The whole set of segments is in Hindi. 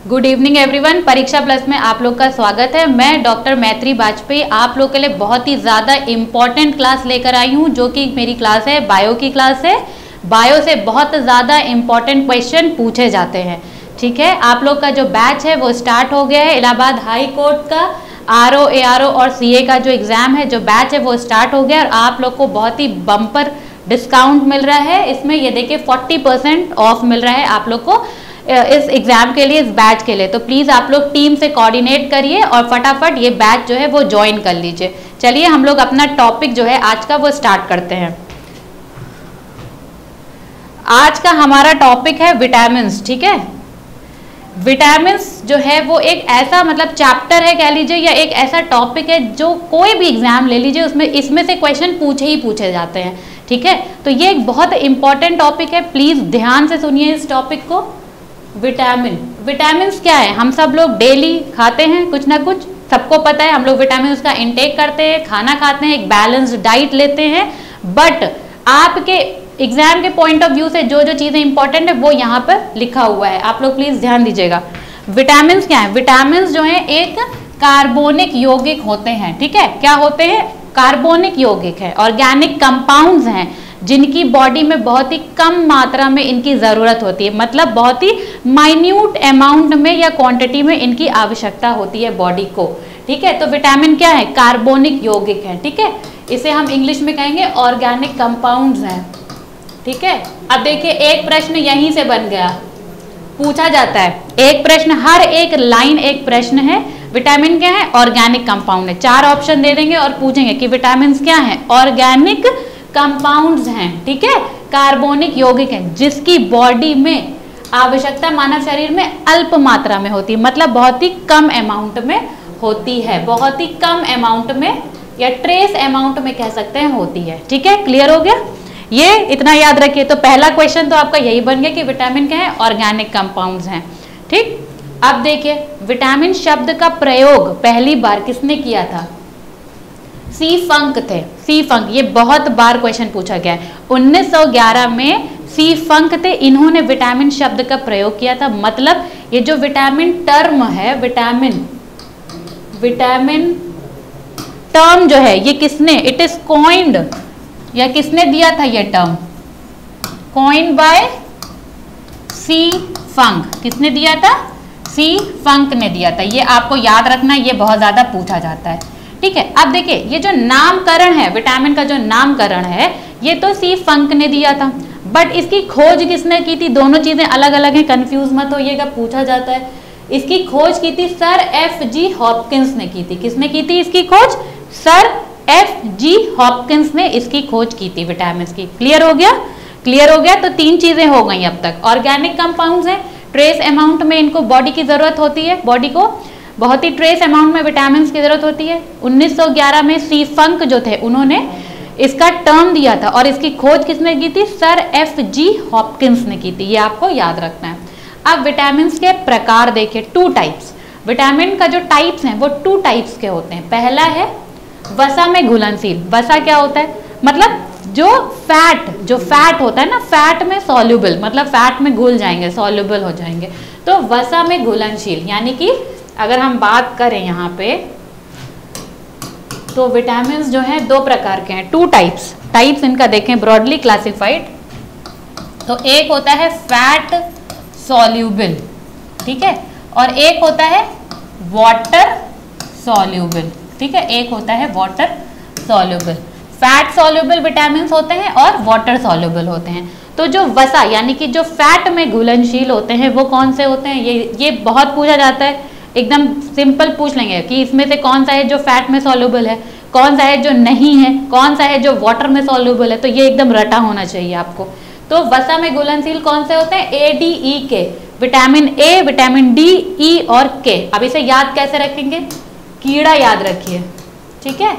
Good evening everyone. Pariksha plus में आप लोग का स्वागत है। मैं डॉक्टर मैत्री वाजपेयी आप लोग के लिए बहुत ही ज़्यादा इम्पॉर्टेंट क्लास लेकर आई हूँ, जो कि मेरी क्लास है बायो की क्लास है। बायो से बहुत ज़्यादा इम्पॉर्टेंट क्वेश्चन पूछे जाते हैं। ठीक है, आप लोग का जो बैच है वो स्टार्ट हो गया है। इलाहाबाद हाई कोर्ट का RO, ARO और CA का जो एग्ज़ाम है, जो बैच है वो स्टार्ट हो गया और आप लोग को बहुत ही बम्पर डिस्काउंट मिल रहा है। इसमें ये देखिए 40% ऑफ मिल रहा है आप लोग को इस एग्जाम के लिए, इस बैच के लिए। तो प्लीज़ आप लोग टीम से कोऑर्डिनेट करिए और फटाफट ये बैच जो है वो ज्वाइन कर लीजिए। चलिए हम लोग अपना टॉपिक जो है आज का वो स्टार्ट करते हैं। आज का हमारा टॉपिक है विटामिन्स। ठीक है, विटामिन्स जो है वो एक ऐसा मतलब चैप्टर है कह लीजिए, या एक ऐसा टॉपिक है जो कोई भी एग्जाम ले लीजिए उसमें इसमें से क्वेश्चन पूछे जाते हैं। ठीक है, तो ये एक बहुत इंपॉर्टेंट टॉपिक है, प्लीज़ ध्यान से सुनिए इस टॉपिक को। विटामिन्स क्या है? हम सब लोग डेली खाते हैं कुछ ना कुछ, सबको पता है। हम लोग विटामिन्स का इंटेक करते हैं, खाना खाते हैं, एक बैलेंस्ड डाइट लेते हैं। बट आपके एग्जाम के पॉइंट ऑफ व्यू से जो जो चीज़ें इंपॉर्टेंट है वो यहाँ पर लिखा हुआ है, आप लोग प्लीज़ ध्यान दीजिएगा। विटामिन्स क्या है? विटामिन्स जो है एक कार्बोनिक यौगिक होते हैं। ठीक है, क्या होते हैं? कार्बोनिक यौगिक है, ऑर्गेनिक कंपाउंड्स हैं जिनकी बॉडी में बहुत ही कम मात्रा में इनकी ज़रूरत होती है, मतलब बहुत ही माइन्यूट अमाउंट में या क्वांटिटी में इनकी आवश्यकता होती है बॉडी को। ठीक है, तो विटामिन क्या है? कार्बोनिक यौगिक है। ठीक है, इसे हम इंग्लिश में कहेंगे ऑर्गेनिक कंपाउंड्स हैं। ठीक है, अब देखिए एक प्रश्न यहीं से बन गया, पूछा जाता है एक प्रश्न, हर एक लाइन एक प्रश्न है। विटामिन क्या है? ऑर्गेनिक कंपाउंड है। 4 ऑप्शन दे देंगे और पूछेंगे कि विटामिन क्या है? ऑर्गेनिक कंपाउंड्स हैं। ठीक है, कार्बोनिक यौगिक हैं जिसकी बॉडी में आवश्यकता मानव शरीर में अल्प मात्रा में होती है, मतलब बहुत ही कम अमाउंट में होती है, बहुत ही कम अमाउंट में या ट्रेस अमाउंट में कह सकते हैं होती है। ठीक है, क्लियर हो गया? ये इतना याद रखिए। तो पहला क्वेश्चन तो आपका यही बन गया कि विटामिन क्या है? ऑर्गेनिक कंपाउंड्स हैं। ठीक, अब देखिए विटामिन शब्द का प्रयोग पहली बार किसने किया था? सी फंक थे। सी फंक, ये बहुत बार क्वेश्चन पूछा गया है। 1911 में सी फंक थे, इन्होंने विटामिन शब्द का प्रयोग किया था। मतलब ये जो विटामिन टर्म है, विटामिन टर्म जो है ये किसने, इट इज कॉइंड, या किसने दिया था ये term? Coined by C Funk. किसने दिया था? सी फंक ने दिया था। ये आपको याद रखना, ये बहुत ज्यादा पूछा जाता है। ठीक है, अब देखिए ये जो नामकरण है, विटामिन का जो नामकरण है, ये तो सी फंक ने दिया था, बट इसकी खोज किसने की थी? दोनों चीजें अलग अलग हैं, कंफ्यूज मत होइएगा, पूछा जाता है। इसकी खोज की थी सर F.G. हॉपकिंस ने की थी। किसने की थी इसकी खोज? Sir F.G. हॉपकिंस ने इसकी खोज की थी विटामिन की। क्लियर हो गया? क्लियर हो गया। तो 3 चीजें हो गई अब तक। ऑर्गेनिक कंपाउंड्स हैं, ट्रेस अमाउंट में इनको बॉडी की जरूरत होती है, बॉडी को बहुत ही ट्रेस अमाउंट में विटामिन की जरूरत होती है। 1911 में सी फंक जो थे उन्होंने इसका टर्म दिया था और इसकी खोज किसने की थी? Sir F.G. हॉपकिंस ने की थी। ये आपको याद रखना है। अब विटामिन के प्रकार देखिए, 2 टाइप्स। विटामिन का जो टाइप्स हैं वो 2 टाइप्स के होते हैं। पहला है वसा में घुलनशील। वसा क्या होता है? मतलब जो फैट होता है ना, फैट में सॉल्युबल, मतलब फैट में घुल जाएंगे, सॉल्युबल हो जाएंगे। तो वसा में घुलनशील, यानी कि अगर हम बात करें यहाँ पे, तो विटामिन जो है 2 प्रकार के हैं, 2 टाइप्स इनका देखें ब्रॉडली क्लासिफाइड। तो एक होता है फैट सॉल्युबल, ठीक है, और एक होता है वाटर सॉल्युबल। ठीक है, एक होता है water soluble. Fat soluble vitamin होते हैं और वाटर सॉल्युबल होते हैं। तो जो वसा यानी कि जो फैट में घुलनशील होते हैं वो कौन से होते हैं? ये बहुत पूछा जाता है। एकदम सिंपल पूछ लेंगे कि इसमें से कौन सा है जो फैट में सॉल्युबल है, कौन सा है जो नहीं है, कौन सा है जो वाटर में सॉल्युबल है। तो ये एकदम रटा होना चाहिए आपको। तो वसा में घुलनशील कौन से होते हैं? A, D, E, K। Vitamin A, vitamin D, E और K। अब इसे याद कैसे रखेंगे? कीड़ा याद रखिए। ठीक है,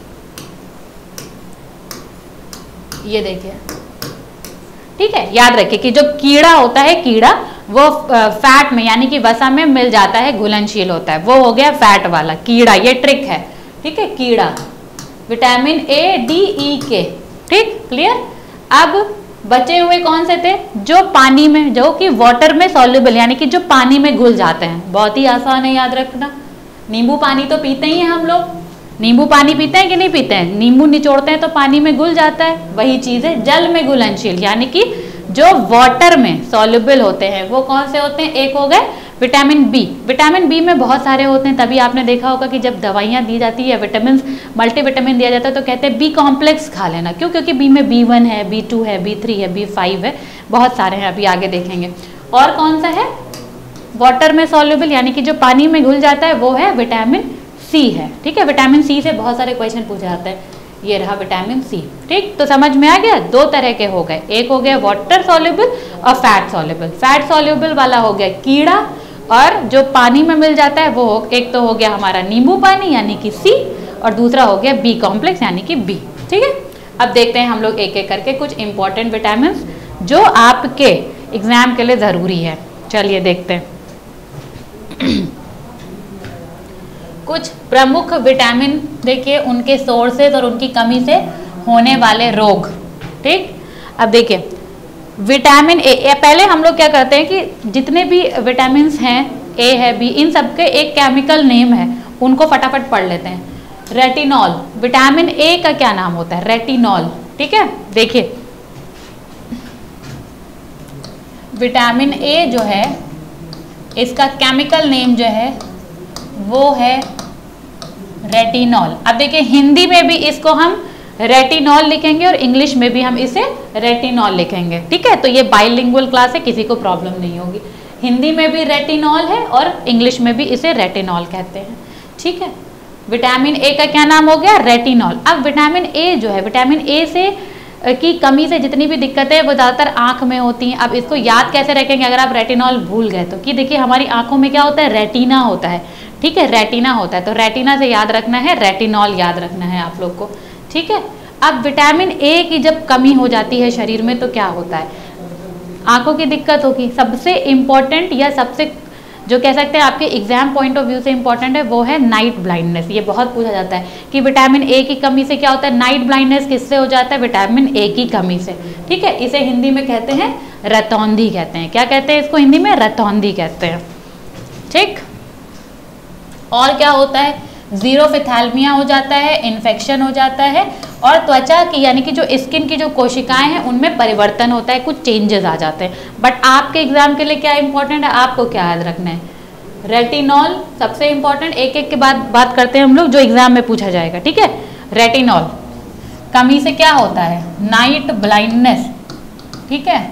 ये देखिए, ठीक है, याद रखिए कि जो कीड़ा होता है, कीड़ा वो फैट में यानी कि वसा में मिल जाता है, घुलनशील होता है, वो हो गया फैट वाला कीड़ा। ये ट्रिक है। ठीक है, कीड़ा vitamin A, D, E, K। ठीक, क्लियर? अब बचे हुए कौन से थे? जो पानी में, जो कि वाटर में सॉल्युबल, यानी कि जो पानी में घुल जाते हैं। बहुत ही आसान है याद रखना। नींबू पानी तो पीते ही हैं हम लोग, नींबू पानी पीते हैं कि नहीं पीते हैं? नींबू निचोड़ते हैं तो पानी में घुल जाता है, वही चीज है जल में घुलनशील, यानी कि जो वाटर में सॉल्युबल होते हैं वो कौन से होते हैं? एक हो गए विटामिन बी। विटामिन बी में बहुत सारे होते हैं, तभी आपने देखा होगा कि जब दवाइयाँ दी जाती है, विटामिन मल्टीविटामिन दिया जाता है तो कहते हैं बी कॉम्प्लेक्स खा लेना। क्यों? क्योंकि बी में B1 है, B2 है, B3 है, B5 है, बहुत सारे हैं, अभी आगे देखेंगे। और कौन सा है? वाटर में सॉल्युबल, यानी कि जो पानी में घुल जाता है वो है विटामिन सी है। ठीक है, विटामिन सी से बहुत सारे क्वेश्चन पूछे जाते हैं। ये रहा विटामिन सी। ठीक, तो समझ में आ गया? दो तरह के हो गए, एक हो गया वाटर सॉल्युबल और फैट सॉल्युबल। फैट सॉल्युबल वाला हो गया कीड़ा, और जो पानी में मिल जाता है वो एक तो हो गया हमारा नींबू पानी यानी कि सी, और दूसरा हो गया बी कॉम्प्लेक्स यानी कि बी। ठीक है, अब देखते हैं हम लोग एक एक करके कुछ इंपॉर्टेंट विटामिन जो आपके एग्जाम के लिए ज़रूरी है। चलिए देखते हैं कुछ प्रमुख विटामिन, देखिए उनके सोर्सेज और उनकी कमी से होने वाले रोग। ठीक, अब देखिए विटामिन ए, पहले हम लोग क्या करते हैं कि जितने भी विटामिन हैं, ए है, बी, इन सबके एक केमिकल नेम है, उनको फटाफट पढ़ लेते हैं। रेटिनॉल, विटामिन ए का क्या नाम होता है? रेटिनॉल। ठीक है, देखिए विटामिन ए जो है इसका केमिकल नेम जो है वो है रेटिनॉल। अब देखिए हिंदी में भी इसको हम रेटिनॉल लिखेंगे और इंग्लिश में भी हम इसे रेटिनॉल लिखेंगे। ठीक है, तो ये बाइलिंगुअल क्लास है, किसी को प्रॉब्लम नहीं होगी। हिंदी में भी रेटिनॉल है और इंग्लिश में भी इसे रेटिनॉल कहते हैं। ठीक है, विटामिन ए का क्या नाम हो गया? रेटिनॉल। अब विटामिन ए जो है, विटामिन ए से की कमी से जितनी भी दिक्कतें वो ज़्यादातर आंख में होती हैं। अब इसको याद कैसे रखेंगे अगर आप रेटिनॉल भूल गए तो? कि देखिए हमारी आंखों में क्या होता है? रेटिना होता है। ठीक है, रेटिना होता है, तो रेटिना से याद रखना है, रेटिनॉल याद रखना है आप लोग को। ठीक है, अब विटामिन ए की जब कमी हो जाती है शरीर में तो क्या होता है? आंखों की दिक्कत होगी। सबसे इम्पॉर्टेंट या सबसे जो कह सकते हैं आपके एग्जाम पॉइंट ऑफ व्यू से इम्पॉर्टेंट है वो है नाइट ब्लाइंडनेस। ये बहुत पूछा जाता है कि विटामिन ए की कमी से क्या होता है? नाइट ब्लाइंडनेस किससे हो जाता है? विटामिन ए की कमी से। ठीक है, इसे हिंदी में कहते हैं रतौंधी कहते हैं। क्या कहते हैं इसको हिंदी में? रतौंधी कहते हैं। ठीक, और क्या होता है? जीरोफिथैल्मिया हो जाता है, इन्फेक्शन हो जाता है, और त्वचा की यानी कि जो स्किन की जो कोशिकाएं हैं उनमें परिवर्तन होता है, कुछ चेंजेस आ जाते हैं। बट आपके एग्जाम के लिए क्या इंपॉर्टेंट है? आपको क्या याद रखना है? रेटिनॉल सबसे इंपॉर्टेंट। एक एक के बाद बात करते हैं हम लोग जो एग्जाम में पूछा जाएगा। ठीक है, रेटिनॉल कमी से क्या होता है? Night blindness. ठीक है,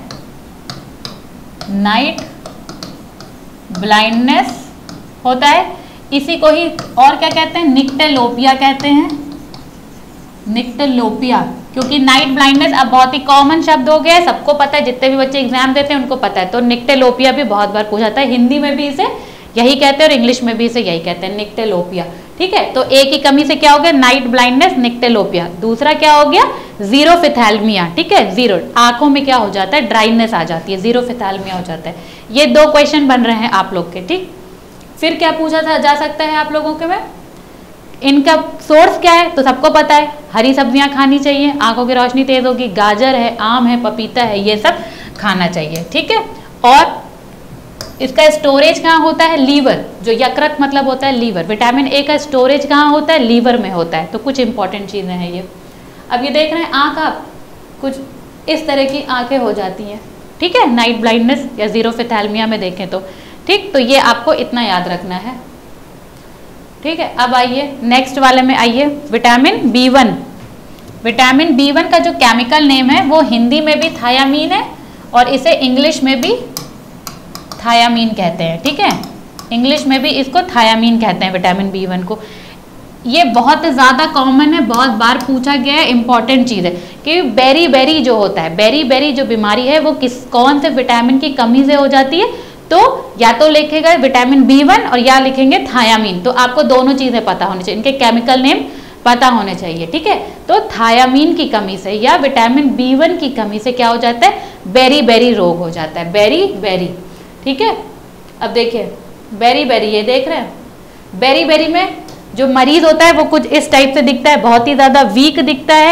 नाइट ब्लाइंडनेस होता है। इसी को ही और क्या कहते हैं? निक्टेलोपिया कहते हैं, निक्टेलोपिया। क्योंकि नाइट ब्लाइंडनेस अब बहुत ही कॉमन शब्द हो गया है, सबको पता है, जितने भी बच्चे एग्जाम देते हैं उनको पता है। तो निक्टेलोपिया भी बहुत बार पूछा जाता है, हिंदी में भी इसे यही कहते हैं और इंग्लिश में भी इसे यही कहते हैं, निक्टेलोपिया। ठीक है, तो ए की कमी से क्या हो गया? Night blindness, nyctalopia. दूसरा क्या हो गया? जीरोफिथैल्मिया। ठीक है, जीरो, आंखों में क्या हो जाता है? ड्राइनेस आ जाती है, जीरोफिथैल्मिया हो जाता है। ये दो क्वेश्चन बन रहे हैं आप लोग के। ठीक, फिर क्या पूछा था जा सकता है आप लोगों के में? इनका सोर्स क्या है? तो सबको पता है, हरी सब्जियां खानी चाहिए, आंखों की रोशनी तेज होगी। गाजर है, आम है, पपीता है, ये सब खाना चाहिए। ठीक है, और इसका स्टोरेज कहाँ होता है? लीवर। जो यकृत मतलब होता है लीवर। विटामिन ए का स्टोरेज कहाँ होता है? लीवर में होता है। तो कुछ इंपॉर्टेंट चीज़ें हैं ये। अब ये देख रहे हैं आँख, आप कुछ इस तरह की आंखें हो जाती हैं। ठीक है, नाइट ब्लाइंडनेस या जीरोफिथैल्मिया में देखें तो। ठीक, तो ये आपको इतना याद रखना है। ठीक है, अब आइए नेक्स्ट वाले में आइए, विटामिन B1। विटामिन B1 का जो केमिकल नेम है वो हिंदी में भी थायामीन है और इसे इंग्लिश में भी थायामीन कहते हैं। ठीक है, इंग्लिश में भी इसको थायामीन कहते हैं विटामिन B1 को। ये बहुत ज़्यादा कॉमन है, बहुत बार पूछा गया है, इंपॉर्टेंट चीज़ है कि बेरी बेरी जो होता है, बेरी बेरी जो बीमारी है वो कौन से विटामिन की कमी से हो जाती है? तो या तो लिखेगा विटामिन B1 और या लिखेंगे थायामीन। तो आपको दोनों चीज़ें पता होनी चाहिए, इनके केमिकल नेम पता होने चाहिए। ठीक है, तो थायामीन की कमी से या विटामिन B1 की कमी से क्या हो जाता है? बेरी बेरी रोग हो जाता है, बेरी बेरी। ठीक है, अब देखिए बेरी बेरी, ये देख रहे हैं, बेरी बेरी में जो मरीज होता है वो कुछ इस टाइप से दिखता है, बहुत ही ज़्यादा वीक दिखता है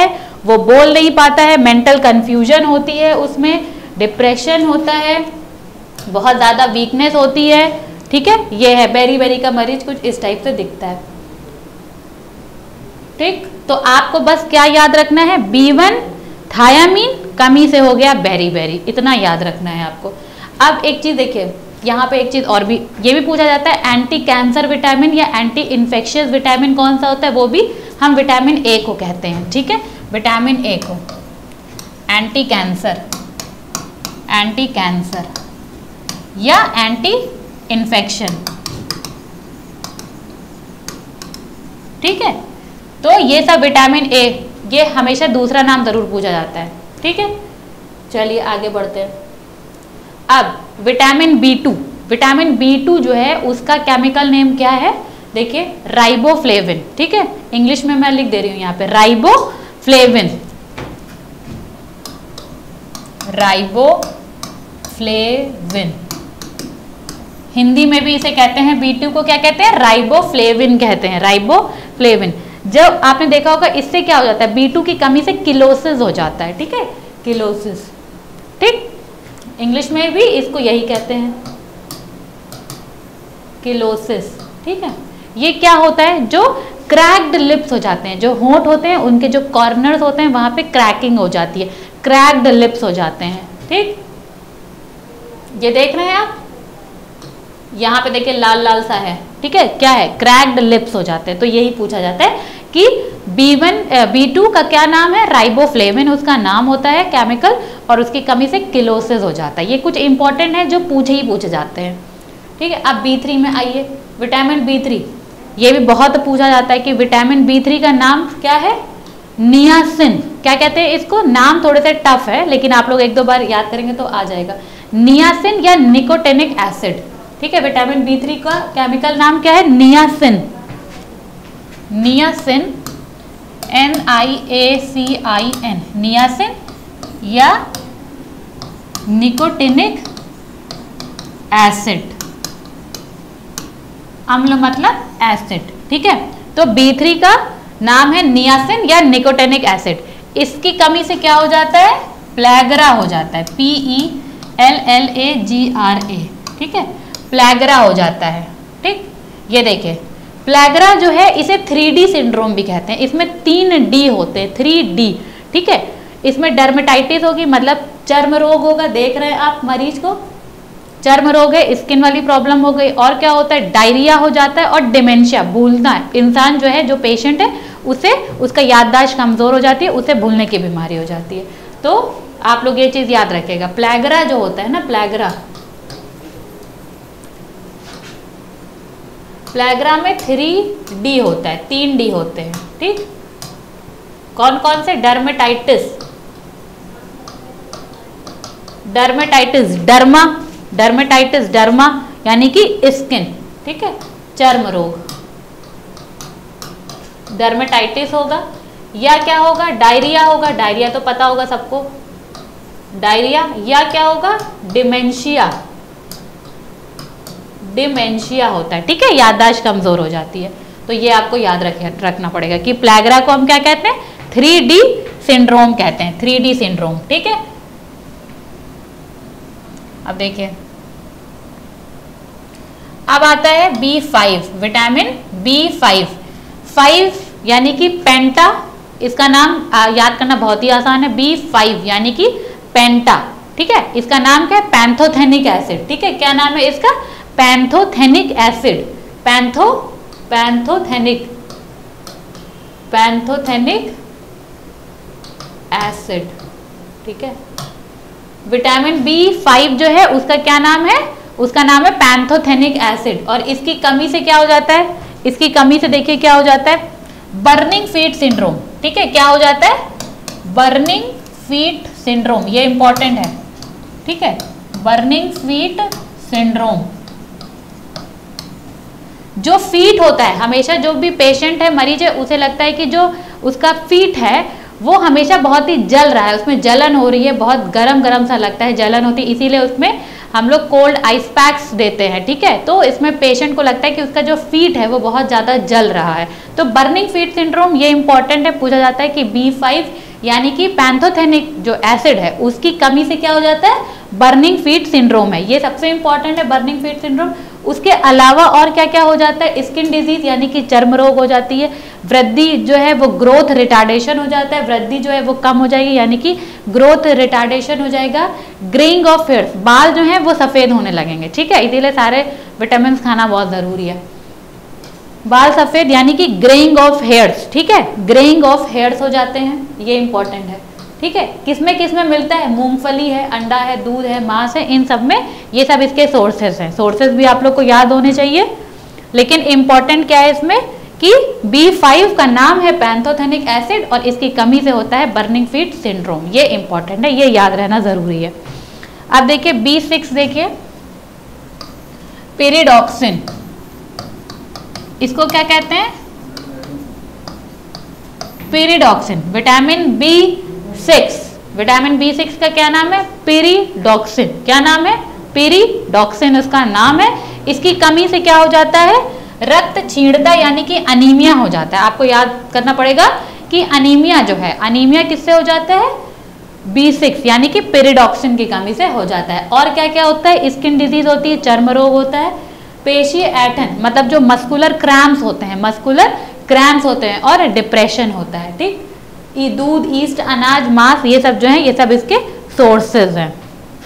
वो बोल नहीं पाता है, मेंटल कंफ्यूजन होती है, उसमें डिप्रेशन होता है, बहुत ज़्यादा वीकनेस होती है। ठीक है, ये है बेरी का मरीज कुछ इस टाइप से दिखता है। ठीक, तो आपको बस क्या याद रखना है, B1 थायामीन कमी से हो गया बेरी, इतना याद रखना है आपको। अब एक चीज देखिए, यहाँ पे एक चीज और भी ये भी पूछा जाता है, एंटी कैंसर विटामिन या एंटी इन्फेक्शियस विटामिन कौन सा होता है, वो भी हम विटामिन ए को कहते हैं। ठीक है, विटामिन ए को एंटी कैंसर या एंटी इन्फेक्शन। ठीक है, तो ये सब विटामिन ए, ये हमेशा दूसरा नाम जरूर पूछा जाता है। ठीक है, चलिए आगे बढ़ते हैं। अब विटामिन B2 जो है उसका केमिकल नेम क्या है, देखिए राइबोफ्लेविन। ठीक है, इंग्लिश में मैं लिख दे रही हूं यहाँ पे राइबोफ्लेविन, हिंदी में भी इसे कहते हैं, B2 को क्या कहते हैं, राइबोफ्लेविन कहते हैं, राइबोफ्लेविन। जब आपने देखा होगा इससे क्या हो जाता है, B2 की कमी से किलोसिस हो जाता है। ठीक है, किलोसिस। ठीक, इंग्लिश में भी इसको यही कहते हैं, किलोसिस। ठीक है, ये क्या होता है, जो क्रैक्ड लिप्स हो जाते हैं, जो होंठ होते हैं उनके जो कॉर्नर्स होते हैं वहां पे क्रैकिंग हो जाती है, क्रैक्ड लिप्स हो जाते हैं। ठीक, ये देख रहे हैं आप, यहाँ पे देखिए लाल सा है। ठीक है, क्या है, क्रैक्ड लिप्स हो जाते हैं। तो यही पूछा जाता है कि B2 का क्या नाम है, राइबोफ्लेविन उसका नाम होता है केमिकल, और उसकी कमी से किलोसिस हो जाता है। ये कुछ इंपॉर्टेंट है जो पूछे जाते हैं। ठीक है, अब B3 में आइए, विटामिन B3, ये भी बहुत पूछा जाता है कि विटामिन B3 का नाम क्या है, नियासिन। क्या कहते हैं इसको, नाम थोड़े से टफ है लेकिन आप लोग एक दो बार याद करेंगे तो आ जाएगा, नियासिन या निकोटिनिक एसिड। ठीक है, विटामिन B3 का केमिकल नाम क्या है, नियासिन, NIACIN, नियासिन या निकोटिनिक एसिड, अम्ल मतलब एसिड। ठीक है, तो B3 का नाम है नियासिन या निकोटिनिक एसिड। इसकी कमी से क्या हो जाता है, प्लेगरा हो जाता है, PELLAGRA। ठीक है, प्लेगरा हो जाता है। ठीक, ये देखिए प्लेगरा जो है इसे 3D सिंड्रोम भी कहते हैं। इसमें 3D होते हैं, 3D। ठीक है, इसमें डर्मेटाइटिस होगी, मतलब चर्म रोग होगा, देख रहे हैं आप मरीज को, चर्म रोग है, स्किन वाली प्रॉब्लम हो गई, और क्या होता है, डायरिया हो जाता है, और डिमेंशिया, भूलना है। इंसान जो है, जो पेशेंट है, उसे उसका याददाश्त कमजोर हो जाती है, उसे भूलने की बीमारी हो जाती है। तो आप लोग ये चीज याद रखिएगा, प्लेगरा जो होता है ना, प्लेगरा में 3D होता है, 3D होते हैं। ठीक, कौन कौन से, डर्मेटाइटिस, डर्मा यानी कि स्किन। ठीक है, चर्म रोग, डर्मेटाइटिस होगा, या क्या होगा, डायरिया होगा, डायरिया तो पता होगा सबको, डायरिया, या क्या होगा, डिमेंशिया होता है। ठीक है, याददाश्त कमजोर हो जाती है। तो ये आपको याद रखना पड़ेगा कि प्लेगरा को हम क्या कहते हैं, 3D सिंड्रोम कहते हैं, 3D सिंड्रोम। ठीक है, अब देखिए, अब आता है B5, विटामिन B5, 5 यानी कि पेंटा, इसका नाम याद करना बहुत ही आसान है, B5 यानी कि पेंटा। ठीक है, इसका नाम क्या है, पैंथोथेनिक एसिड। ठीक है, क्या नाम है इसका, पैंथोथेनिक एसिड, पैंथोथेनिक एसिड। ठीक है, विटामिन B5 जो है उसका क्या नाम है, उसका नाम है पैंथोथेनिक एसिड। और इसकी कमी से क्या हो जाता है, इसकी कमी से देखिए क्या हो जाता है, बर्निंग फीट सिंड्रोम। ठीक है, क्या हो जाता है, बर्निंग फीट सिंड्रोम, ये इंपॉर्टेंट है। ठीक है, बर्निंग फीट सिंड्रोम। जो फीट होता है, हमेशा जो भी पेशेंट है, मरीज है, उसे लगता है कि जो उसका फीट है वो हमेशा बहुत ही जल रहा है, उसमें जलन हो रही है, बहुत गरम सा लगता है, जलन होती है, इसीलिए उसमें हम लोग कोल्ड आइस पैक्स देते हैं। ठीक है, तो इसमें पेशेंट को लगता है कि उसका जो फीट है वो बहुत ज़्यादा जल रहा है। तो बर्निंग फीट सिंड्रोम ये इंपॉर्टेंट है, पूछा जाता है कि B5 यानी कि पैंथोथेनिक जो एसिड है उसकी कमी से क्या हो जाता है, बर्निंग फीट सिंड्रोम है, ये सबसे इंपॉर्टेंट है बर्निंग फीट सिंड्रोम। उसके अलावा और क्या क्या हो जाता है, स्किन डिजीज यानी कि चर्म रोग हो जाती है, वृद्धि जो है वो ग्रोथ रिटार्डेशन हो जाता है, वृद्धि जो है वो कम हो जाएगी यानी कि ग्रोथ रिटार्डेशन हो जाएगा, ग्रेइंग ऑफ हेयर्स, बाल जो है वो सफेद होने लगेंगे, ठीक है, इसीलिए सारे विटामिन खाना बहुत जरूरी है। बाल सफेद यानी कि ग्रेइंग ऑफ हेयर्स, ठीक है, ग्रेइंग ऑफ हेयर्स हो जाते हैं, ये इंपॉर्टेंट है, ठीक है। किसमें मिलता है, मूंगफली है, अंडा है, दूध है, मांस है, इन सब में, ये सब इसके सोर्सेस हैं। सोर्सेस भी आप लोग को याद होने चाहिए, लेकिन इंपॉर्टेंट क्या है इसमें कि B5 का नाम है पैंथोथेनिक एसिड और इसकी कमी से होता है बर्निंग फीट सिंड्रोम, ये इंपॉर्टेंट है, ये याद रहना जरूरी है। अब देखिए B6, देखिए पेरिडॉक्सिन, इसको क्या कहते हैं, pyridoxine, vitamin B6, vitamin B6 का क्या नाम है, पेरिडॉक्सिन, क्या नाम है, पेरिडॉक्सिन इसका नाम है। इसकी कमी से क्या हो जाता है, रक्त क्षीणता यानी कि अनीमिया हो जाता है। आपको याद करना पड़ेगा कि अनीमिया जो है, अनीमिया किससे हो जाता है, B6 यानी कि पेरिडॉक्सिन की कमी से हो जाता है। और क्या क्या होता है, स्किन डिजीज होती है, चर्म रोग होता है, पेशीय ऐंठन मतलब जो मस्कुलर क्रैम्प्स होते हैं, मस्कुलर क्रैम्प्स होते हैं, और डिप्रेशन होता है, ठीक। दूध, ईस्ट, अनाज, मांस, ये सब जो है ये सब इसके सोर्सेज हैं।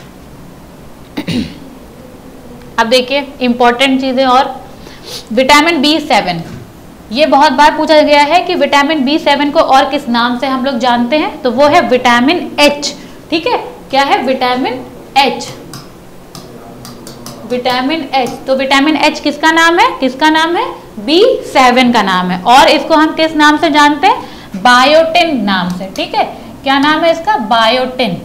अब देखिए इंपॉर्टेंट चीजें, और विटामिन B7, ये बहुत बार पूछा गया है कि विटामिन B7 को और किस नाम से हम लोग जानते हैं, तो वो है विटामिन H, ठीक है, क्या है, विटामिन H, विटामिन H। तो विटामिन H किसका नाम है, किसका नाम है, B7 का नाम है, और इसको हम किस नाम से जानते हैं, बायोटिन नाम से, ठीक है, क्या नाम है इसका, बायोटिन,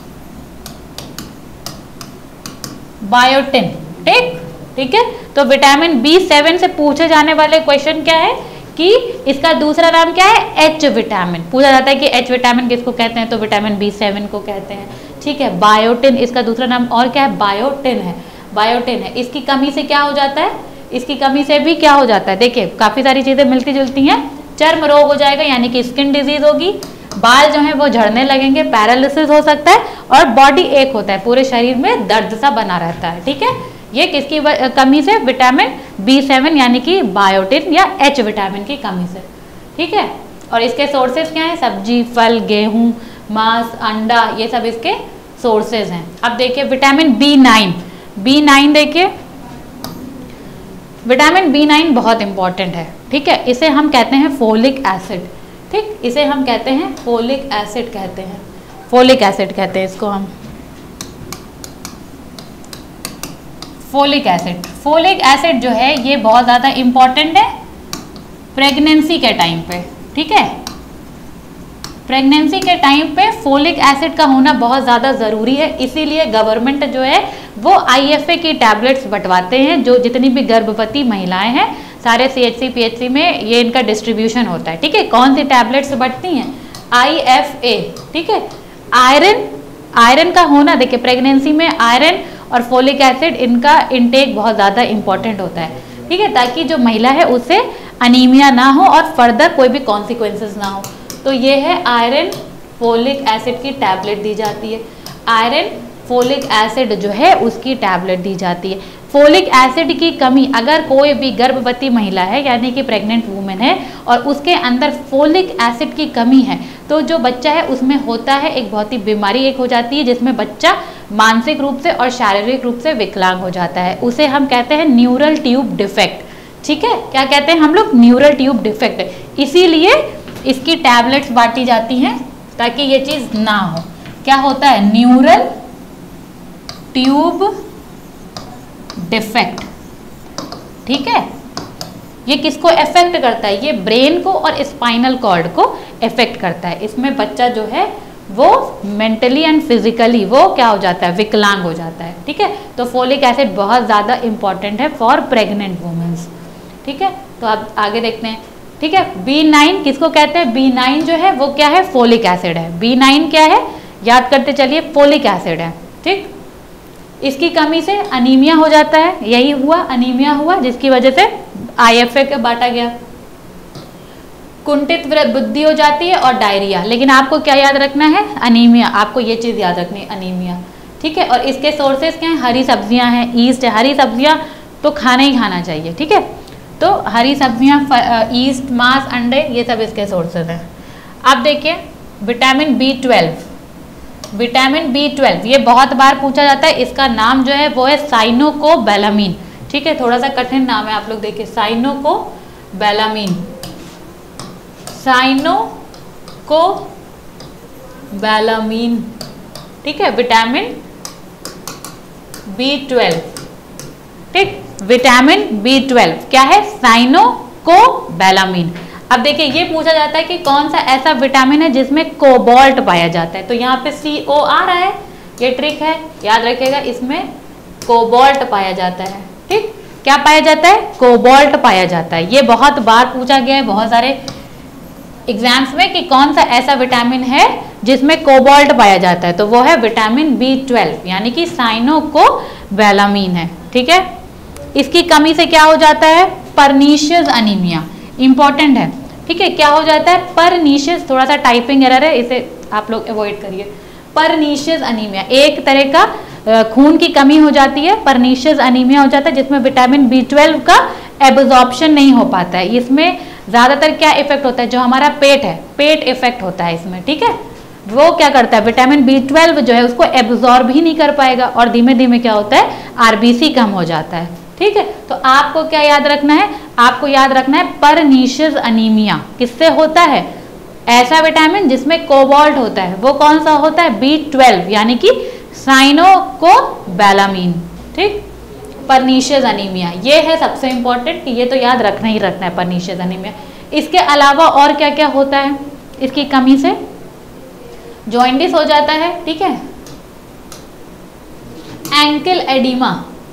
बायोटिन, ठीक है। तो विटामिन B7 से पूछे जाने वाले क्वेश्चन क्या है कि इसका दूसरा नाम क्या है, H विटामिन, पूछा जाता है कि H विटामिन किसको कहते हैं, तो विटामिन B7 को कहते हैं, ठीक है। बायोटिन इसका दूसरा नाम और क्या है, बायोटिन है, बायोटिन है। इसकी कमी से क्या हो जाता है, इसकी कमी से भी क्या हो जाता है, देखिए काफी सारी चीजें मिलती जुलती हैं, चर्म रोग हो जाएगा यानी कि स्किन डिजीज होगी, बाल जो है वो झड़ने लगेंगे, पैरालिसिस हो सकता है, और बॉडी एक होता है, पूरे शरीर में दर्द सा बना रहता है, ठीक है। ये किसकी कमी से, विटामिन B7 यानी कि बायोटिन या H विटामिन की कमी से, ठीक है। और इसके सोर्सेज क्या है, सब्जी, फल, गेहूं, मांस, अंडा, ये सब इसके सोर्सेज हैं। अब देखिए विटामिन B9, देखिए विटामिन B9 बहुत इंपॉर्टेंट है, ठीक है, इसे हम कहते हैं फोलिक एसिड, ठीक, इसे हम कहते हैं फोलिक एसिड कहते हैं, फोलिक एसिड कहते हैं इसको हम, फोलिक एसिड। फोलिक एसिड जो है ये बहुत ज़्यादा इंपॉर्टेंट है प्रेगनेंसी के टाइम पे, ठीक है, प्रेगनेंसी के टाइम पे फोलिक एसिड का होना बहुत ज़्यादा ज़रूरी है, इसीलिए गवर्नमेंट जो है वो IFA की टैबलेट्स बंटवाते हैं, जो जितनी भी गर्भवती महिलाएं हैं सारे CHC PHC में ये इनका डिस्ट्रीब्यूशन होता है, ठीक है। कौन सी टैबलेट्स बंटती हैं, IFA, ठीक है। आयरन का होना, देखिए प्रेगनेंसी में आयरन और फोलिक एसिड इनका इनटेक बहुत ज़्यादा इंपॉर्टेंट होता है, ठीक है, ताकि जो महिला है उससे अनीमिया ना हो और फर्दर कोई भी कॉन्सिक्वेंसेस ना हो। तो ये है आयरन फोलिक एसिड की टैबलेट दी जाती है, आयरन फोलिक एसिड जो है उसकी टैबलेट दी जाती है। फोलिक एसिड की कमी, अगर कोई भी गर्भवती महिला है यानी कि प्रेग्नेंट वूमेन है और उसके अंदर फोलिक एसिड की कमी है, तो जो बच्चा है उसमें होता है एक बहुत ही बीमारी एक हो जाती है जिसमें बच्चा मानसिक रूप से और शारीरिक रूप से विकलांग हो जाता है, उसे हम कहते हैं न्यूरल ट्यूब डिफेक्ट, ठीक है। क्या कहते हैं हम लोग, न्यूरल ट्यूब डिफेक्ट। इसीलिए इसकी टैबलेट्स बांटी जाती हैं ताकि ये चीज ना हो। क्या होता है, न्यूरल ट्यूब डिफेक्ट, ठीक है। ये किसको इफेक्ट करता है, ये ब्रेन को और स्पाइनल कॉर्ड को इफेक्ट करता है। इसमें बच्चा जो है वो मेंटली एंड फिजिकली वो क्या हो जाता है, विकलांग हो जाता है, ठीक है। तो फोलिक एसिड बहुत ज़्यादा इंपॉर्टेंट है फॉर प्रेग्नेंट वुमेन्स, ठीक है। तो अब आगे देखते हैं, ठीक है। B9 किसको कहते हैं, B9 जो है वो क्या है, फोलिक एसिड है। B9 क्या है, याद करते चलिए, फोलिक एसिड है, ठीक। इसकी कमी से अनीमिया हो जाता है, यही हुआ, अनीमिया हुआ जिसकी वजह से IFA के बांटा गया। कुंठित बुद्धि हो जाती है और डायरिया। लेकिन आपको क्या याद रखना है? अनीमिया। आपको ये चीज़ याद रखनी है, अनीमिया, ठीक है। और इसके सोर्सेज क्या हैं? हरी सब्जियां हैं, ईस्ट है। हरी सब्जियां तो खाना ही खाना चाहिए, ठीक है। तो हरी सब्जियां, ईस्ट, मांस, अंडे, ये सब इसके सोर्सेज हैं। अब देखिए विटामिन B12। विटामिन B12 ये बहुत बार पूछा जाता है। इसका नाम जो है वो है साइनोकोबैलामिन, ठीक है। थोड़ा सा कठिन नाम है, आप लोग देखिए, साइनोकोबैलामिन, साइनोकोबैलामिन, ठीक है। विटामिन B12, ठीक। विटामिन B12 क्या है? साइनोकोबैलामिन। अब देखिए ये पूछा जाता है कि कौन सा ऐसा विटामिन है जिसमें कोबाल्ट पाया जाता है। तो यहाँ पे CO आ रहा है, ये ट्रिक है, याद रखिएगा। इसमें कोबाल्ट पाया जाता है, ठीक। क्या पाया जाता है? कोबाल्ट पाया जाता है। ये बहुत बार पूछा गया है बहुत सारे एग्जाम्स में कि कौन सा ऐसा विटामिन है जिसमें कोबाल्ट पाया जाता है। तो वो है विटामिन B12 यानी कि साइनोकोबैलामिन है, ठीक है। इसकी कमी से क्या हो जाता है? परनीशियस अनीमिया, इंपॉर्टेंट है, ठीक है। क्या हो जाता है? परनीशियस, थोड़ा सा टाइपिंग एरर है, इसे आप लोग अवॉइड करिए। परनीशियस अनीमिया एक तरह का खून की कमी हो जाती है, परनीशियस अनीमिया हो जाता है, जिसमें विटामिन B12 का एब्जॉर्प्शन नहीं हो पाता है। इसमें ज्यादातर क्या इफेक्ट होता है? जो हमारा पेट है, पेट इफेक्ट होता है इसमें, ठीक है। वो क्या करता है? विटामिन B12 जो है उसको एब्जॉर्ब ही नहीं कर पाएगा और धीमे धीमे क्या होता है? RBC कम हो जाता है, ठीक है। तो आपको क्या याद रखना है? आपको याद रखना है परनीशियस अनीमिया किससे होता है? ऐसा विटामिन जिसमें कोबाल्ट होता है, वो कौन सा होता है? B12 यानी कि साइनोकोबैलामिन, ठीक। परनीशियस अनीमिया ये है सबसे इंपॉर्टेंट कि ये तो याद रखना ही रखना है, परनीशियस अनीमिया। इसके अलावा और क्या क्या होता है इसकी कमी से? जॉइंडिस हो जाता है, ठीक है। एंकल एडिमा,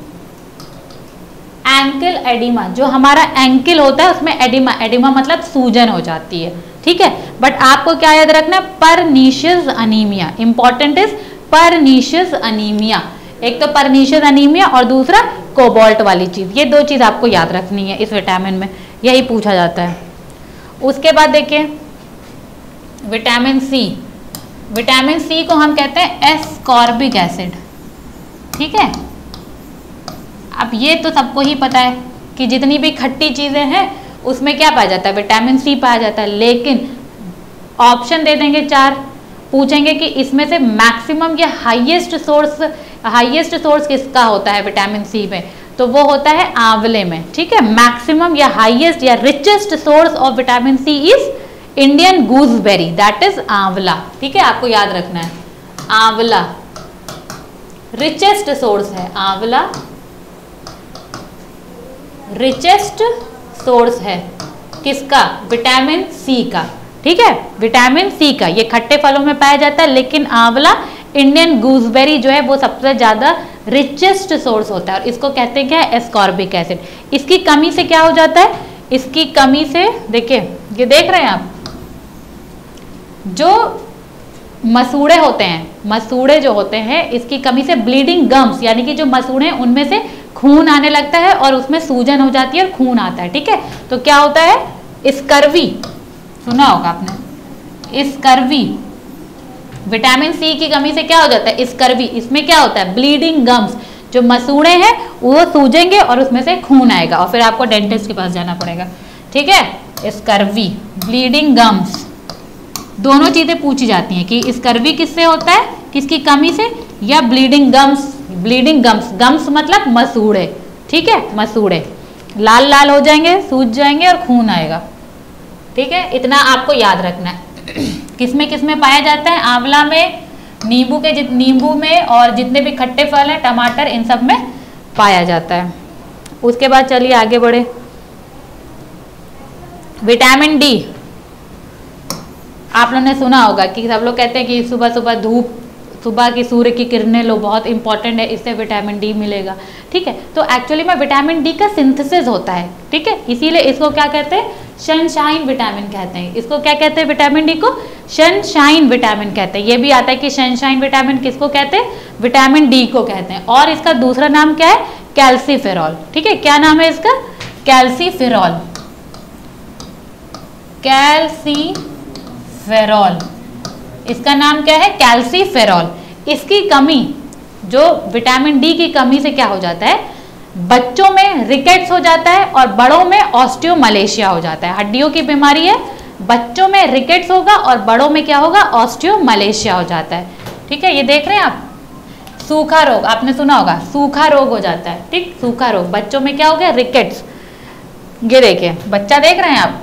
एंकल एडिमा, जो हमारा एंकल होता है उसमें एडिमा, एडिमा मतलब सूजन हो जाती है, ठीक है। बट आपको क्या याद रखना है? Pernicious anaemia, important is pernicious anaemia. एक तो परनीशियस अनीमिया और दूसरा कोबाल्ट वाली चीज, ये दो चीज आपको याद रखनी है इस विटामिन में, यही पूछा जाता है। उसके बाद देखिए विटामिन सी, विटामिन सी को हम कहते हैं एस्कॉर्बिक एसिड, ठीक है। अब ये तो सबको ही पता है कि जितनी भी खट्टी चीजें हैं उसमें क्या पाया जाता है? विटामिन सी पाया जाता है। लेकिन ऑप्शन दे देंगे 4, पूछेंगे कि इसमें से मैक्सिमम या हाईएस्ट सोर्स किसका होता है विटामिन सी में? तो वो होता है आंवले में, ठीक है। मैक्सिमम या हाईएस्ट या richest source of vitamin C is Indian gooseberry, that is amla, ठीक है। आपको याद रखना है आंवला रिचेस्ट सोर्स है, आंवला रिचेस्ट सोर्स है किसका? विटामिन सी का, ठीक है। विटामिन सी का ये खट्टे फलों में पाया जाता है, लेकिन आंवला इंडियन गूसबेरी जो है वो सबसे ज्यादा रिचेस्ट सोर्स होता है और इसको कहते हैं क्या? Ascorbic acid. इसकी कमी से क्या हो जाता है? इसकी कमी से देखिए, ये देख रहे हैं आप, जो मसूड़े होते हैं, मसूड़े जो होते हैं, इसकी कमी से ब्लीडिंग गम्स यानी कि जो मसूड़े हैं उनमें से खून आने लगता है और उसमें सूजन हो जाती है और खून आता है, ठीक है। तो क्या होता है? स्कर्वी, सुना होगा आपने, स्कर्वी। विटामिन सी की कमी से क्या हो जाता है? स्कर्वी। इसमें क्या होता है? ब्लीडिंग गम्स, जो मसूड़े हैं वो सूजेंगे और उसमें से खून आएगा और फिर आपको डेंटिस्ट के पास जाना पड़ेगा, ठीक है। स्कर्वी, ब्लीडिंग गम्स, दोनों चीजें पूछी जाती हैं कि स्कर्वी किससे होता है, किसकी कमी से, या bleeding gums. Bleeding gums, gums मतलब मसूड़े, ठीक है। मसूड़े लाल लाल हो जाएंगे, सूज जाएंगे और खून आएगा, ठीक है। इतना आपको याद रखना है। किसमें किसमें पाया जाता है? आंवला में, नींबू में और जितने भी खट्टे फल हैं, टमाटर, इन सब में पाया जाता है। उसके बाद चलिए आगे बढ़े। विटामिन डी, आप लोगों ने सुना होगा कि सब लोग कहते हैं कि सुबह सुबह धूप, सुबह की सूर्य की किरणें लो, बहुत इंपॉर्टेंट है, इससे विटामिन डी मिलेगा, ठीक है। तो एक्चुअली में विटामिन डी का सिंथेसिस होता है, ठीक है। इसीलिए इसको क्या कहते हैं? सनशाइन विटामिन कहते हैं। इसको क्या कहते हैं? विटामिन डी को सनशाइन विटामिन कहते हैं। ये भी आता है कि सनशाइन विटामिन किसको कहते हैं? विटामिन डी को कहते हैं। और इसका दूसरा नाम क्या है? कैल्सीफेरॉल, ठीक है। क्या नाम है इसका? कैल्सीफेरॉल, कैल्सीफेरॉल, इसका नाम क्या है? कैल्सीफेरॉल। इसकी कमी, जो विटामिन डी की कमी से क्या हो जाता है? बच्चों में रिकेट्स हो जाता है और बड़ों में ऑस्टियोमलेशिया हो जाता है। हड्डियों की बीमारी है, बच्चों में रिकेट्स होगा और बड़ों में क्या होगा? ऑस्टियोमलेशिया हो जाता है। ठीक है, ये देख रहे हैं आप, सूखा रोग आपने सुना होगा, सूखा रोग हो जाता है। ठीक, सूखा रोग, बच्चों में क्या हो गया? रिकेट्स। ये देखिए बच्चा देख रहे हैं आप,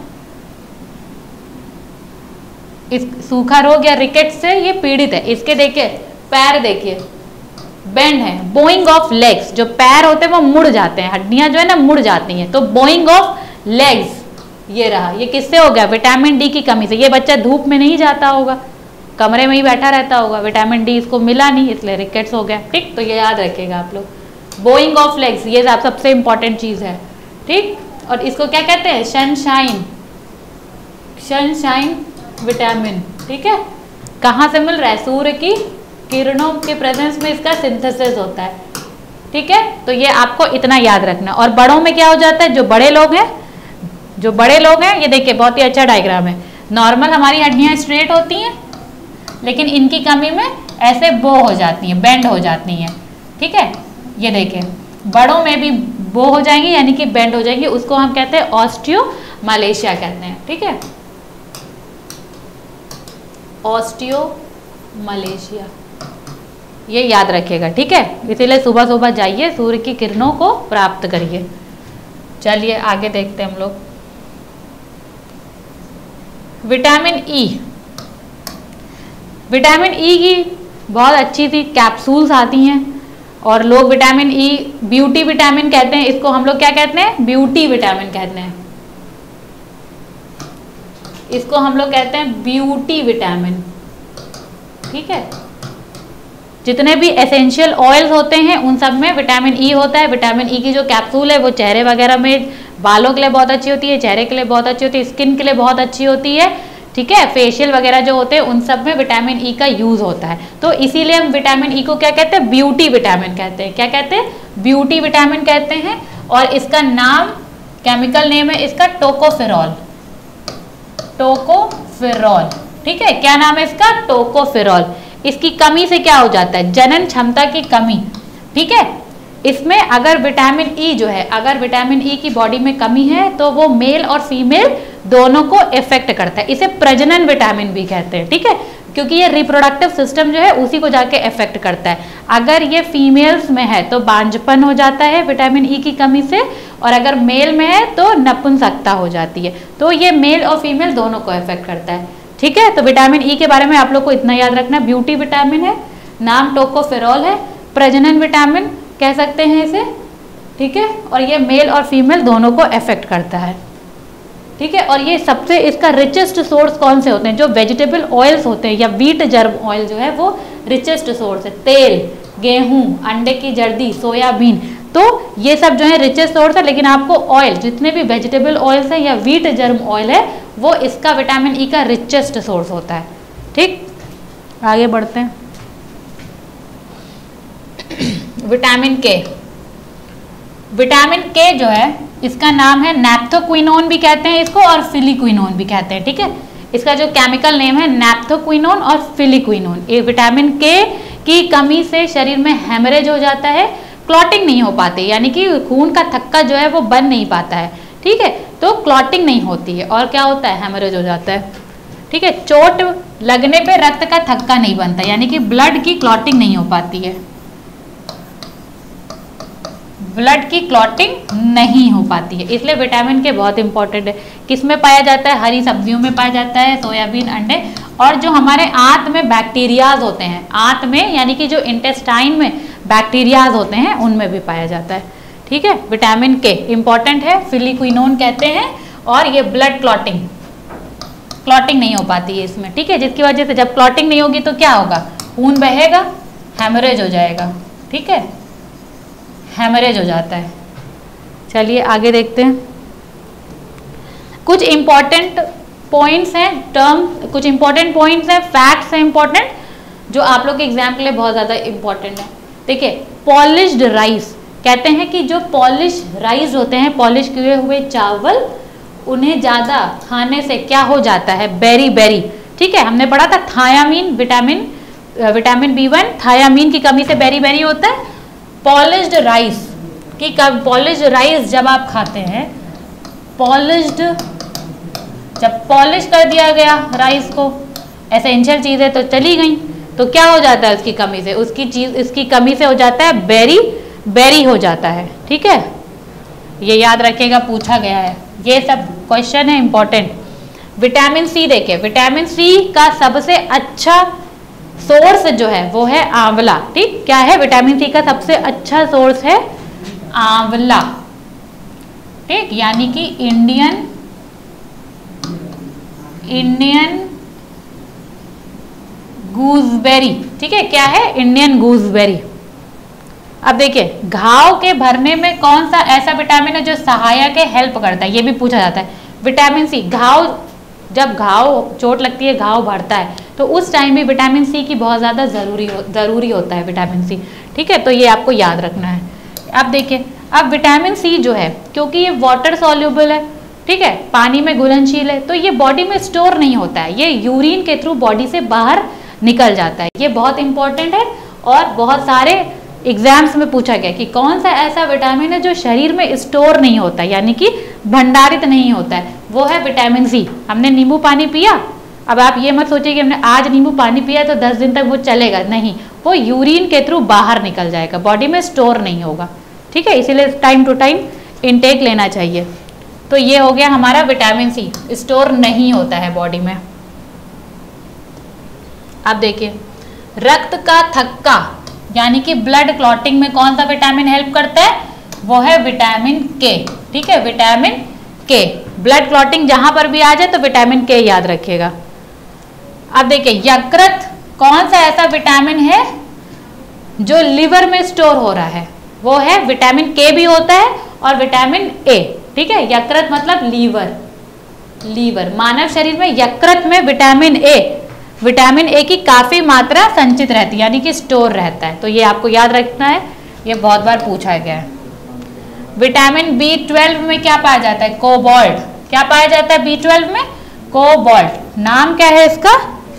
इस सूखा रोग या रिकेट्स से ये पीड़ित है। इसके देखिए पैर, देखिए बेंड है, बोइंग ऑफ लेग्स, जो पैर होते हैं वो मुड़ जाते हैं, हड्डियां जो है ना मुड़ जाती हैं, तो बोइंग ऑफ लेग्स ये रहा। ये किससे हो गया? विटामिन डी की कमी से। ये बच्चा धूप में नहीं जाता होगा, कमरे में ही बैठा रहता होगा, विटामिन डी इसको मिला नहीं, इसलिए रिकेट्स हो गया। ठीक, तो ये याद रखिएगा आप लोग, बोइंग ऑफ लेग्स, ये सबसे इंपॉर्टेंट चीज है। ठीक, और इसको क्या कहते हैं? Sunshine, sunshine vitamin. ठीक है, कहाँ से मिल रहा है? सूर्य की किरणों के प्रेजेंस में इसका सिंथेसिस होता है। ठीक है, तो ये आपको इतना याद रखना। और बड़ों में क्या हो जाता है? जो बड़े लोग हैं, जो बड़े लोग हैं, ये देखिए बहुत ही अच्छा डायग्राम है। नॉर्मल हमारी हड्डियां स्ट्रेट होती हैं, लेकिन इनकी कमी में ऐसे बो हो जाती हैं, बेंड हो जाती हैं। ठीक है, ये देखिए बड़ों में भी बो हो जाएंगी, यानी कि बेंड हो जाएंगी, उसको हम कहते हैं ऑस्टियोमलेशिया कहते हैं। ठीक है, ऑस्टियोमलेशिया, ये याद रखिएगा। ठीक है, इसीलिए सुबह सुबह जाइए, सूर्य की किरणों को प्राप्त करिए। चलिए आगे देखते हैं हम लोग। विटामिन ई, विटामिन ई की बहुत अच्छी सी कैप्सूल्स आती हैं, और लोग विटामिन ई ब्यूटी विटामिन कहते हैं इसको। हम लोग क्या कहते हैं? ब्यूटी विटामिन कहते हैं इसको, हम लोग कहते हैं ब्यूटी विटामिन। ठीक है, जितने भी एसेंशियल ऑयल्स होते हैं उन सब में विटामिन ई होता है। विटामिन ई की जो कैप्सूल है वो चेहरे वगैरह में, बालों के लिए बहुत अच्छी होती है, चेहरे के लिए बहुत अच्छी होती है, स्किन के लिए बहुत अच्छी होती है। ठीक है, फेशियल वगैरह जो होते हैं उन सब में विटामिन ई का यूज होता है। तो इसीलिए हम विटामिन ई को क्या कहते हैं? ब्यूटी विटामिन कहते हैं। क्या कहते हैं? ब्यूटी विटामिन कहते हैं। और इसका नाम, केमिकल नेम है इसका टोकोफेरॉल, टोकोफेरॉल। ठीक है, क्या नाम है इसका? टोकोफेरॉल। इसकी कमी से क्या हो जाता है? जनन क्षमता की कमी। ठीक है, इसमें अगर विटामिन ई जो है, अगर विटामिन ई की बॉडी में कमी है तो वो मेल और फीमेल दोनों को इफेक्ट करता है। इसे प्रजनन विटामिन भी कहते हैं। ठीक है, क्योंकि ये रिप्रोडक्टिव सिस्टम जो है उसी को जाके इफेक्ट करता है। अगर ये फीमेल्स में है तो बांझपन हो जाता है विटामिन ई की कमी से, और अगर मेल में है तो नपुंसकता हो जाती है। तो ये मेल और फीमेल दोनों को इफेक्ट करता है। ठीक है, तो विटामिन ई के बारे में आप लोग को इतना याद रखना, ब्यूटी विटामिन है, नाम टोकोफेरॉल है, प्रजनन विटामिन कह सकते हैं इसे। ठीक है, और ये मेल और फीमेल दोनों को इफेक्ट करता है। ठीक है, और ये सबसे इसका रिचेस्ट सोर्स कौन से होते हैं? जो वेजिटेबल ऑयल्स होते हैं या व्हीट जर्म ऑयल जो है वो रिचेस्ट सोर्स है। तेल, गेहूं, अंडे की जर्दी, सोयाबीन, तो ये सब जो है रिचेस्ट सोर्स है। लेकिन आपको ऑयल, जितने भी वेजिटेबल ऑयल्स है या व्हीट जर्म ऑयल है, वो इसका विटामिन ई का रिचेस्ट सोर्स होता है। ठीक, आगे बढ़ते हैं। विटामिन के, विटामिन के जो है इसका नाम है नैप्थोक्विनोन भी कहते हैं इसको, और फिलिक्विनोन भी कहते हैं। ठीक है, इसका जो केमिकल नेम है नैप्थोक्विनोन और फिलिक्विनोन। ये विटामिन के की कमी से शरीर में हेमरेज हो जाता है, क्लॉटिंग नहीं हो पाती, यानी कि खून का थक्का जो है वो बन नहीं पाता है। ठीक है, तो क्लॉटिंग नहीं होती है, और क्या होता है? हेमरेज हो जाता है। ठीक है, चोट लगने पे रक्त का थक्का नहीं बनता, यानी कि ब्लड की क्लॉटिंग नहीं हो पाती है, ब्लड की क्लॉटिंग नहीं हो पाती है। इसलिए विटामिन के बहुत इंपॉर्टेंट है। किस में पाया जाता है? हरी सब्जियों में पाया जाता है, सोयाबीन, अंडे, और जो हमारे आंत में बैक्टीरियाज होते हैं, आंत में यानी कि जो इंटेस्टाइन में बैक्टीरियाज होते हैं उनमें भी पाया जाता है। ठीक है, विटामिन के इंपॉर्टेंट है, फिलिक्विनोन कहते हैं, और ये ब्लड क्लॉटिंग, क्लॉटिंग नहीं हो पाती है इसमें। ठीक है, जिसकी वजह से जब क्लॉटिंग नहीं होगी तो क्या होगा? खून बहेगा, हेमरेज हो जाएगा। ठीक है, हेमरेज हो जाता है। चलिए आगे देखते हैं। कुछ इंपॉर्टेंट पॉइंट्स हैं, टर्म, कुछ इंपॉर्टेंट पॉइंट्स हैं, फैक्ट्स हैं इंपॉर्टेंट, जो आप लोग के एग्जाम के लिए बहुत ज़्यादा इंपॉर्टेंट है। देखिए, पॉलिश्ड राइस, कहते हैं कि जो पॉलिश राइस होते हैं, पॉलिश किए हुए चावल, उन्हें ज्यादा खाने से क्या हो जाता है, बेरी बेरी, ठीक है, हमने पढ़ा था थायामीन, विटामिन B1, थायामीन की कमी से बेरी बेरी होता है। पॉलिश्ड राइस पॉलिश्ड राइस जब आप खाते हैं, जब पॉलिश कर दिया गया राइस को, एसेंशियल चीजें तो चली गई, तो क्या हो जाता है उसकी कमी से, इसकी कमी से हो जाता है बेरी बेरी हो जाता है, ठीक है, ये याद रखिएगा, पूछा गया है, ये सब क्वेश्चन है इंपॉर्टेंट। विटामिन सी देखिए, विटामिन सी का सबसे अच्छा सोर्स जो है वो है आंवला, ठीक, क्या है, विटामिन सी का सबसे अच्छा सोर्स है आंवला, ठीक, यानी कि इंडियन गूसबेरी, ठीक है, क्या है, इंडियन गूसबेरी। अब देखिए घाव के भरने में कौन सा ऐसा विटामिन है जो सहायक है, हेल्प करता है, ये भी पूछा जाता है। विटामिन सी, जब घाव चोट लगती है, घाव भरता है, तो उस टाइम भी विटामिन सी की बहुत ज़्यादा ज़रूरी होता है विटामिन सी, ठीक है, तो ये आपको याद रखना है। अब देखिए, अब विटामिन सी जो है, क्योंकि ये वाटर सॉल्युबल है, ठीक है, पानी में घुलनशील है, तो ये बॉडी में स्टोर नहीं होता है, ये यूरिन के थ्रू बॉडी से बाहर निकल जाता है, ये बहुत इंपॉर्टेंट है। और बहुत सारे एग्जाम्स में पूछा गया कि कौन सा ऐसा विटामिन है जो शरीर में स्टोर नहीं होता, यानी कि भंडारित नहीं होता है, वो है विटामिन सी। हमने नींबू पानी पिया, अब आप ये मत सोचिए कि हमने आज नींबू पानी पिया तो 10 दिन तक वो चलेगा, नहीं, वो यूरिन के थ्रू बाहर निकल जाएगा, बॉडी में स्टोर नहीं होगा, ठीक है, इसीलिए टाइम टू टाइम इनटेक लेना चाहिए। तो ये हो गया हमारा विटामिन सी, स्टोर नहीं होता है बॉडी में। अब देखिए, रक्त का थक्का यानी कि ब्लड क्लॉटिंग में कौन सा विटामिन हेल्प करता है, वो है विटामिन के, ठीक है, विटामिन के। ब्लड क्लॉटिंग जहां पर भी आ जाए तो विटामिन के याद रखिएगा। अब देखिए, यकृत कौन सा ऐसा विटामिन है जो लिवर में स्टोर हो रहा है, वो है विटामिन के भी होता है और विटामिन ए, ठीक है, यकृत मतलब लीवर, मानव शरीर में यकृत में विटामिन ए की काफी मात्रा संचित रहती है, यानी कि स्टोर रहता है, तो ये आपको याद रखना है, ये बहुत बार पूछा गया है। विटामिन B12 में क्या पाया जाता है, कोबाल्ट, क्या पाया जाता है B12 में, कोबाल्ट, नाम क्या है इसका,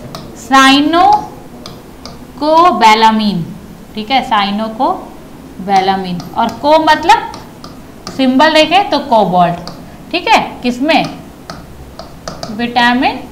साइनोकोबैलामीन, ठीक है, साइनोकोबैलामीन, और को मतलब सिंबल देखें तो कोबाल्ट, ठीक है, किसमें, विटामिन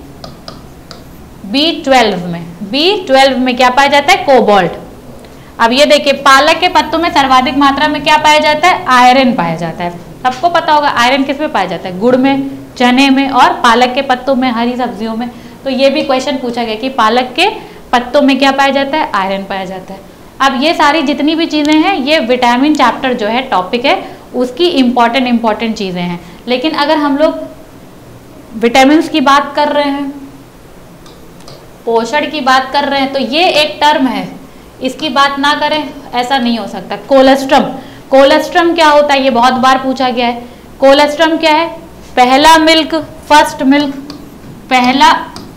B12 में क्या पाया जाता है, कोबाल्ट। अब ये देखिए, पालक के पत्तों में सर्वाधिक मात्रा में क्या पाया जाता है, आयरन पाया जाता है, सबको पता होगा आयरन किस में पाया जाता है, गुड़ में, चने में और पालक के पत्तों में, हरी सब्जियों में। तो ये भी क्वेश्चन पूछा गया कि पालक के पत्तों में क्या पाया जाता है, आयरन पाया जाता है। अब ये सारी जितनी भी चीजें हैं, ये विटामिन चैप्टर जो है, टॉपिक है, उसकी इंपॉर्टेंट चीजें हैं। लेकिन अगर हम लोग विटामिन की बात कर रहे हैं, पोषण की बात कर रहे हैं, तो ये एक टर्म है, इसकी बात ना करें ऐसा नहीं हो सकता। कोलेस्ट्रम क्या होता है, ये बहुत बार पूछा गया है। कोलेस्ट्रम क्या है, पहला मिल्क, फर्स्ट मिल्क, पहला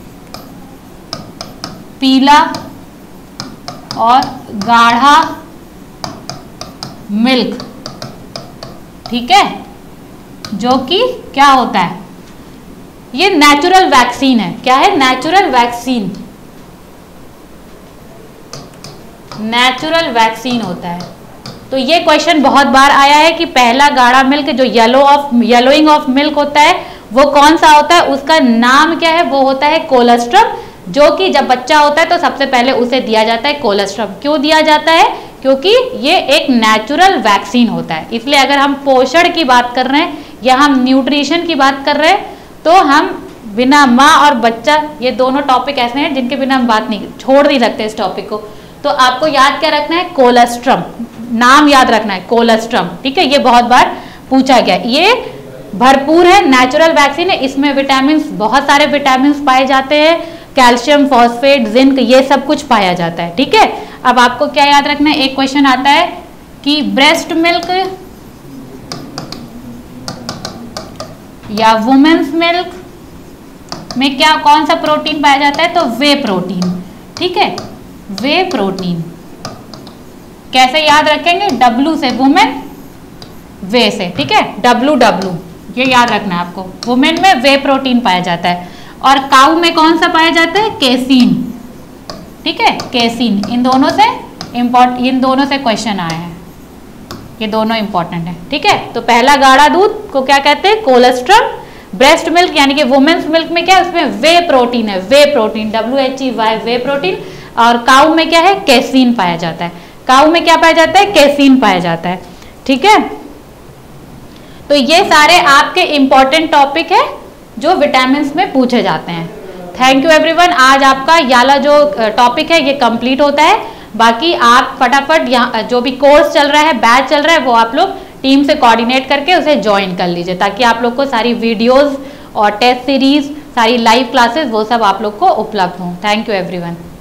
पीला और गाढ़ा मिल्क, ठीक है, जो कि क्या होता है, ये नेचुरल वैक्सीन है, क्या है, नेचुरल वैक्सीन होता है। तो ये क्वेश्चन बहुत बार आया है कि पहला गाढ़ा मिल्क जो येलोइंग ऑफ मिल्क होता है वो कौन सा होता है, उसका नाम क्या है, वो होता है कोलेस्ट्रम, जो कि जब बच्चा होता है तो सबसे पहले उसे दिया जाता है कोलेस्ट्रम। क्यों दिया जाता है, क्योंकि ये एक नेचुरल वैक्सीन होता है। इसलिए अगर हम पोषण की बात कर रहे हैं या हम न्यूट्रिशन की बात कर रहे हैं, तो हम बिना माँ और बच्चा, ये दोनों टॉपिक ऐसे हैं जिनके बिना हम बात नहीं छोड़ नहीं सकते इस टॉपिक को। तो आपको याद क्या रखना है, कोलेस्ट्रम, नाम याद रखना है, कोलेस्ट्रम, ठीक है, ये बहुत बार पूछा गया। ये भरपूर है, नेचुरल वैक्सीन है, इसमें विटामिन, बहुत सारे विटामिन पाए जाते हैं, कैल्शियम, फॉस्फेट, जिंक, ये सब कुछ पाया जाता है, ठीक है। अब आपको क्या याद रखना है, एक क्वेश्चन आता है कि ब्रेस्ट मिल्क या वुमेन्स मिल्क में क्या, कौन सा प्रोटीन पाया जाता है, तो वे प्रोटीन, ठीक है, वे प्रोटीन। कैसे याद रखेंगे, W से वुमेन, वे से, ठीक है, WW, ये याद रखना है आपको। वुमेन में वे प्रोटीन पाया जाता है और काऊ में कौन सा पाया जाता है? केसीन। ठीक है, केसीन। इन दोनों से क्वेश्चन आए हैं, ये दोनों इंपॉर्टेंट है। ठीक है, तो पहला गाढ़ा दूध को क्या कहते हैं? कोलेस्ट्रॉल। ब्रेस्ट मिल्क यानी कि वुमेन्स मिल्क में क्या है? उसमें वे प्रोटीन है, whey protein, WHEY, whey protein. और काऊ में क्या है? केसीन पाया जाता है। काऊ में क्या पाया जाता है? केसीन पाया जाता है। ठीक है, तो ये सारे आपके इंपॉर्टेंट टॉपिक है जो विटामिन में पूछे जाते हैं। Thank you everyone. आज आपका ये वाला जो टॉपिक है ये कंप्लीट होता है। बाकी आप फटाफट यहाँ जो भी कोर्स चल रहा है, बैच चल रहा है, वो आप लोग टीम से कोऑर्डिनेट करके उसे ज्वाइन कर लीजिए, ताकि आप लोग को सारी वीडियोस और टेस्ट सीरीज, सारी लाइव क्लासेस, वो सब आप लोग को उपलब्ध हों। Thank you everyone.